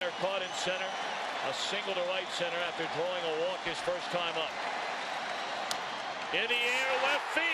Caught in center. A single to right center after drawing a walk his first time up. In the air, left field.